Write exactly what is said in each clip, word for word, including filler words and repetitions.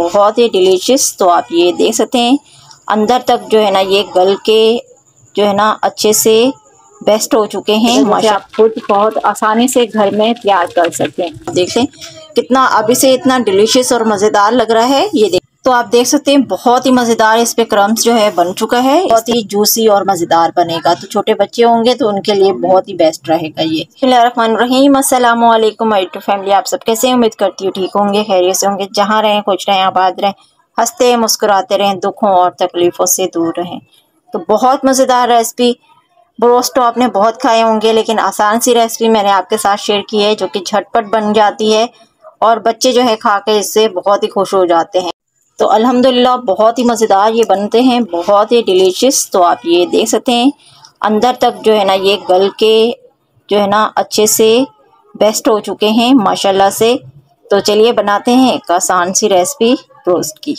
बहुत ही डिलीशियस। तो आप ये देख सकते हैं अंदर तक जो है ना ये गल के जो है ना अच्छे से बेस्ट हो चुके हैं। माशाल्लाह आप खुद बहुत आसानी से घर में तैयार कर सकते हैं। देख लें कितना अभी से इतना डिलीशियस और मज़ेदार लग रहा है। ये देख तो आप देख सकते हैं बहुत ही मज़ेदार इस पे क्रम्स जो है बन चुका है। बहुत ही जूसी और मज़ेदार बनेगा। तो छोटे बच्चे होंगे तो उनके लिए बहुत ही बेस्ट रहेगा ये। बिस्मिल्लाहिर्रहमानिर्रहीम, अस्सलाम वालेकुम माय यूट्यूब फैमिली। आप सब कैसे हैं? उम्मीद करती हूँ ठीक होंगे, खैरियत से होंगे। जहाँ रहें खुश रहें, आबाद रहें, हंसते मुस्कुराते रहें, दुखों और तकलीफ़ों से दूर रहें। तो बहुत मज़ेदार रेसिपी ब्रोस्ट तो आपने बहुत खाए होंगे, लेकिन आसान सी रेसिपी मैंने आपके साथ शेयर की है जो कि झटपट बन जाती है और बच्चे जो है खा के इससे बहुत ही खुश हो जाते हैं। तो अल्हम्दुलिल्लाह बहुत ही मज़ेदार ये बनते हैं, बहुत ही डिलीशियस। तो आप ये देख सकते हैं अंदर तक जो है ना ये गल के जो है ना अच्छे से बेस्ट हो चुके हैं माशाल्लाह से। तो चलिए बनाते हैं एक आसान सी रेसिपी ब्रोस्ट की।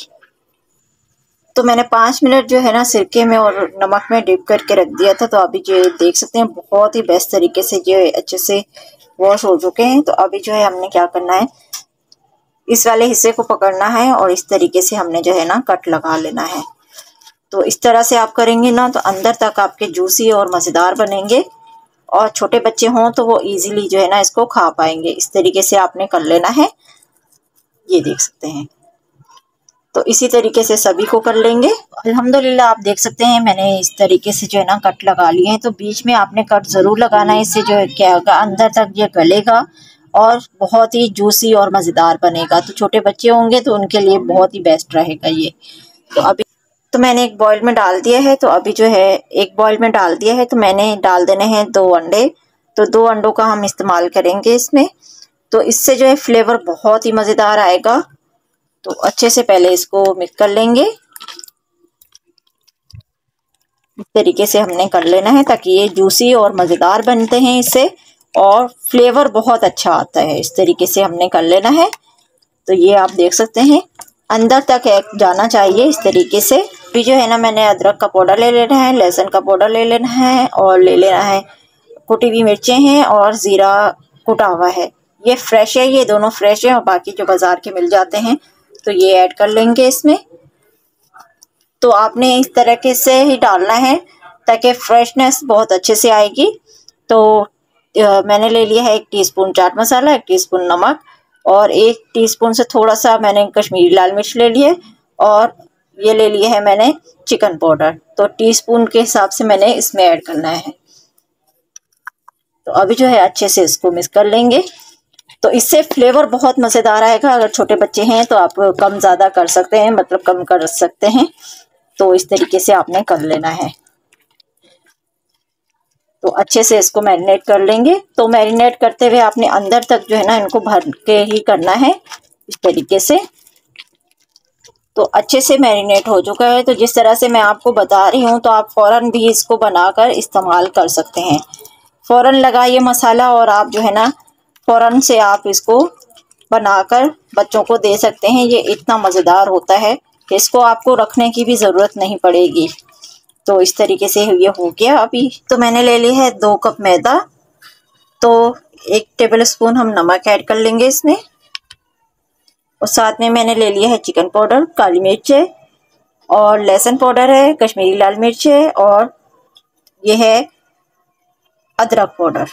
तो मैंने पाँच मिनट जो है ना सिरके में और नमक में डिप करके रख दिया था। तो अभी जो देख सकते हैं बहुत ही बेस्ट तरीके से जो अच्छे से वॉश हो चुके हैं। तो अभी जो है हमने क्या करना है, इस वाले हिस्से को पकड़ना है और इस तरीके से हमने जो है ना कट लगा लेना है। तो इस तरह से आप करेंगे ना तो अंदर तक आपके जूसी और मज़ेदार बनेंगे और छोटे बच्चे हों तो वो इजीली जो है ना इसको खा पाएंगे। इस तरीके से आपने कर लेना है, ये देख सकते हैं। तो इसी तरीके से सभी को कर लेंगे। अल्हम्दुलिल्लाह आप देख सकते हैं मैंने इस तरीके से जो है ना कट लगा लिए हैं। तो बीच में आपने कट ज़रूर लगाना है, इससे जो है क्या होगा अंदर तक ये गलेगा और बहुत ही जूसी और मज़ेदार बनेगा। तो छोटे बच्चे होंगे तो उनके लिए बहुत ही बेस्ट रहेगा ये। तो अभी तो मैंने एक बॉयल में डाल दिया है। तो अभी जो है एक बॉयल में डाल दिया है तो मैंने डाल देने हैं दो अंडे। तो दो अंडों का हम इस्तेमाल करेंगे इसमें। तो इससे जो है फ्लेवर बहुत ही मज़ेदार आएगा। तो अच्छे से पहले इसको मिक्स कर लेंगे, इस तरीके से हमने कर लेना है ताकि ये जूसी और मज़ेदार बनते हैं इससे और फ्लेवर बहुत अच्छा आता है। इस तरीके से हमने कर लेना है। तो ये आप देख सकते हैं अंदर तक एक जाना चाहिए इस तरीके से। फिर जो है ना मैंने अदरक का पाउडर ले लेना है, लहसुन का पाउडर ले लेना है और ले लेना है कुटी हुई मिर्चें हैं और ज़ीरा कुटा हुआ है। ये फ्रेश है, ये दोनों फ्रेश है और बाकी जो बाज़ार के मिल जाते हैं तो ये ऐड कर लेंगे इसमें। तो आपने इस तरीके से ही डालना है ताकि फ्रेशनेस बहुत अच्छे से आएगी। तो आ, मैंने ले लिया है एक टीस्पून चाट मसाला, एक टीस्पून नमक और एक टीस्पून से थोड़ा सा मैंने कश्मीरी लाल मिर्च ले लिए और ये ले लिया है मैंने चिकन पाउडर। तो टीस्पून के हिसाब से मैंने इसमें ऐड करना है। तो अभी जो है अच्छे से इसको मिक्स कर लेंगे। तो इससे फ्लेवर बहुत मज़ेदार आएगा। अगर छोटे बच्चे हैं तो आप कम ज़्यादा कर सकते हैं, मतलब कम कर सकते हैं। तो इस तरीके से आपने कर लेना है। तो अच्छे से इसको मैरिनेट कर लेंगे। तो मैरिनेट करते हुए आपने अंदर तक जो है ना इनको भर के ही करना है इस तरीके से। तो अच्छे से मैरिनेट हो चुका है। तो जिस तरह से मैं आपको बता रही हूँ तो आप फ़ौरन भी इसको बनाकर इस्तेमाल कर सकते हैं। फ़ौरन लगाइए मसाला और आप जो है ना फ़ौरन से आप इसको बनाकर बच्चों को दे सकते हैं। ये इतना मज़ेदार होता है कि इसको आपको रखने की भी ज़रूरत नहीं पड़ेगी। तो इस तरीके से ये हो गया। अभी तो मैंने ले ली है दो कप मैदा। तो एक टेबल स्पून हम नमक ऐड कर लेंगे इसमें और साथ में मैंने ले लिया है चिकन पाउडर, काली मिर्च है और लहसुन पाउडर है, कश्मीरी लाल मिर्च है और ये है अदरक पाउडर।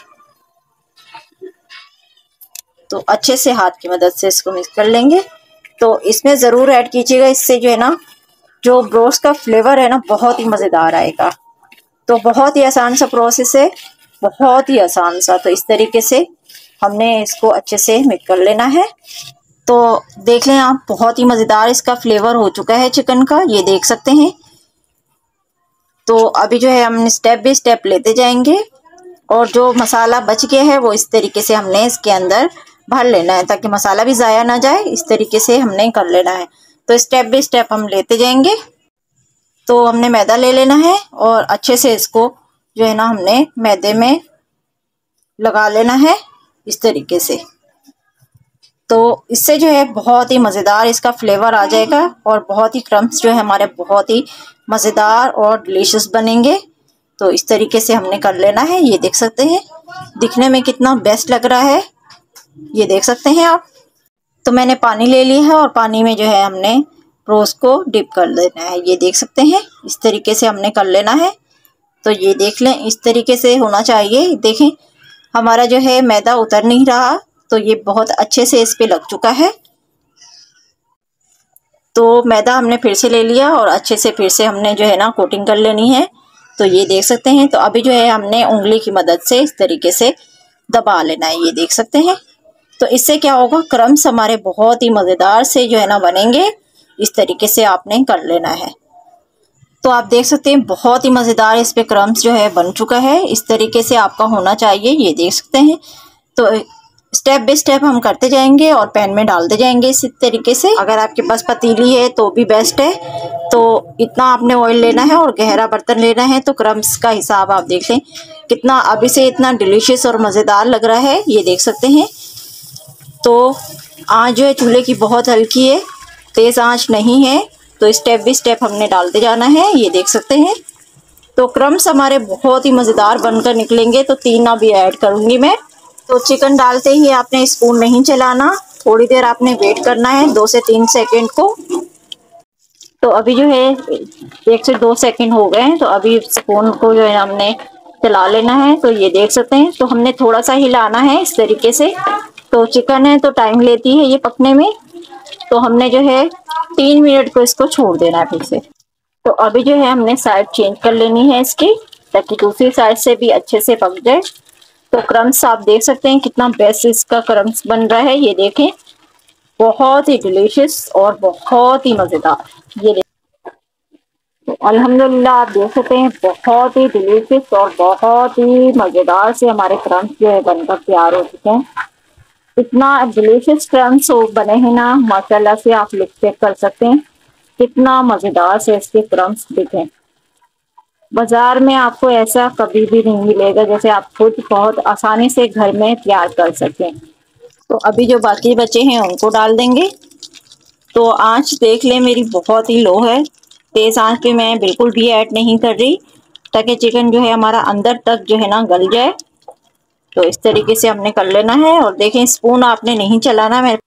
तो अच्छे से हाथ की मदद से इसको मिक्स कर लेंगे। तो इसमें ज़रूर ऐड कीजिएगा, इससे जो है ना जो ब्रोस्ट का फ्लेवर है ना बहुत ही मज़ेदार आएगा। तो बहुत ही आसान सा प्रोसेस है, बहुत ही आसान सा। तो इस तरीके से हमने इसको अच्छे से मिक्स कर लेना है। तो देख लें आप बहुत ही मज़ेदार इसका फ्लेवर हो चुका है चिकन का, ये देख सकते हैं। तो अभी जो है हम स्टेप बाय स्टेप लेते जाएंगे और जो मसाला बच गया है वो इस तरीके से हमने इसके अंदर भर लेना है ताकि मसाला भी ज़ाया ना जाए। इस तरीके से हमने कर लेना है। तो स्टेप बाय स्टेप हम लेते जाएंगे। तो हमने मैदा ले लेना है और अच्छे से इसको जो है ना हमने मैदे में लगा लेना है इस तरीके से। तो इससे जो है बहुत ही मज़ेदार इसका फ्लेवर आ जाएगा और बहुत ही क्रम्स जो है हमारे बहुत ही मज़ेदार और डिलीशियस बनेंगे। तो इस तरीके से हमने कर लेना है। ये देख सकते हैं दिखने में कितना बेस्ट लग रहा है, ये देख सकते हैं आप। तो मैंने पानी ले लिया है और पानी में जो है हमने रोज़ को डिप कर देना है। ये देख सकते हैं, इस तरीके से हमने कर लेना है। तो ये देख लें, इस तरीके से होना चाहिए। देखें हमारा जो है मैदा उतर नहीं रहा, तो ये बहुत अच्छे से इस पे लग चुका है। तो मैदा हमने फिर से ले लिया और अच्छे से फिर से हमने जो है ना कोटिंग कर लेनी है। तो ये देख सकते हैं। तो अभी जो है हमने उंगली की मदद से इस तरीके से दबा लेना है। ये देख सकते हैं। तो इससे क्या होगा, क्रम्स हमारे बहुत ही मज़ेदार से जो है ना बनेंगे। इस तरीके से आपने कर लेना है। तो आप देख सकते हैं बहुत ही मज़ेदार इस पे क्रम्स जो है बन चुका है। इस तरीके से आपका होना चाहिए। ये देख सकते हैं। तो स्टेप बाय स्टेप हम करते जाएंगे और पैन में डालते जाएंगे इस तरीके से। अगर आपके पास पतीली है तो भी बेस्ट है। तो इतना आपने ऑयल लेना है और गहरा बर्तन लेना है। तो क्रम्स का हिसाब आप देख लें कितना अभी से इतना डिलीशियस और मज़ेदार लग रहा है। ये देख सकते हैं। तो आँच जो है चूल्हे की बहुत हल्की है, तेज़ आँच नहीं है। तो स्टेप बाय स्टेप हमने डालते जाना है। ये देख सकते हैं। तो क्रम्स हमारे बहुत ही मज़ेदार बनकर निकलेंगे। तो तीन अभी ऐड करूँगी मैं। तो चिकन डालते ही आपने स्पून नहीं चलाना, थोड़ी देर आपने वेट करना है, दो से तीन सेकंड को। तो अभी जो है एक से दो सेकंड हो गए हैं। तो अभी स्पून को जो है हमने चला लेना है। तो ये देख सकते हैं। तो हमने थोड़ा सा हिलाना है इस तरीके से। तो चिकन है तो टाइम लेती है ये पकने में। तो हमने जो है तीन मिनट को इसको छोड़ देना है फिर से। तो अभी जो है हमने साइड चेंज कर लेनी है इसकी, ताकि दूसरी साइड से भी अच्छे से पक जाए। तो क्रम्स आप देख सकते हैं कितना बेस्ट इसका क्रम्स बन रहा है। ये देखें, बहुत ही डिलीशियस और बहुत ही मज़ेदार। ये तो अल्हम्दुलिल्लाह आप देख सकते हैं बहुत ही डिलीशियस और बहुत ही मज़ेदार से हमारे क्रम्स जो है बनकर तैयार हो चुके हैं। इतना डिलीशियस क्रम्स बने हैं ना, माशाल्लाह से आप लिख चेक कर सकते हैं कितना मज़ेदार से इसके क्रम्स दिखे। बाजार में आपको ऐसा कभी भी नहीं मिलेगा, जैसे आप खुद बहुत आसानी से घर में तैयार कर सकें। तो अभी जो बाकी बचे हैं उनको डाल देंगे। तो आंच देख लें मेरी बहुत ही लो है, तेज़ आंच पे मैं बिल्कुल भी ऐड नहीं कर रही, ताकि चिकन जो है हमारा अंदर तक जो है ना गल जाए। तो इस तरीके से हमने कर लेना है। और देखें स्पून आपने नहीं चलाना। मैं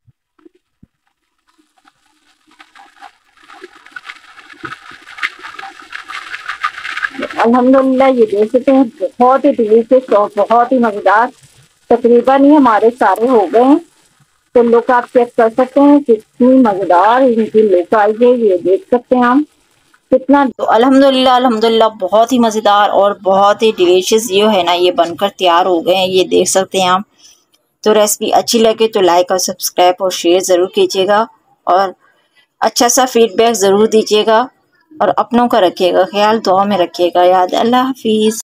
अल्हम्दुलिल्लाह ये देख सकते हैं बहुत ही डिलीशियस और बहुत ही मज़ेदार तकरीबन ही हमारे सारे हो गए हैं। तो लुक आप चेक कर सकते हैं कितनी मज़ेदार इनकी लुक आई है। ये देख सकते हैं हम कितना। तो अल्हम्दुलिल्लाह अल्हम्दुलिल्लाह बहुत ही मज़ेदार और बहुत ही डिलीशियस ये है ना ये बनकर तैयार हो गए हैं। ये देख सकते हैं आप। तो रेसिपी अच्छी लगे तो लाइक और सब्सक्राइब और शेयर ज़रूर कीजिएगा और अच्छा सा फीडबैक ज़रूर दीजिएगा और अपनों का रखिएगा ख्याल, दुआ में रखिएगा याद। अल्लाह हाफिज़।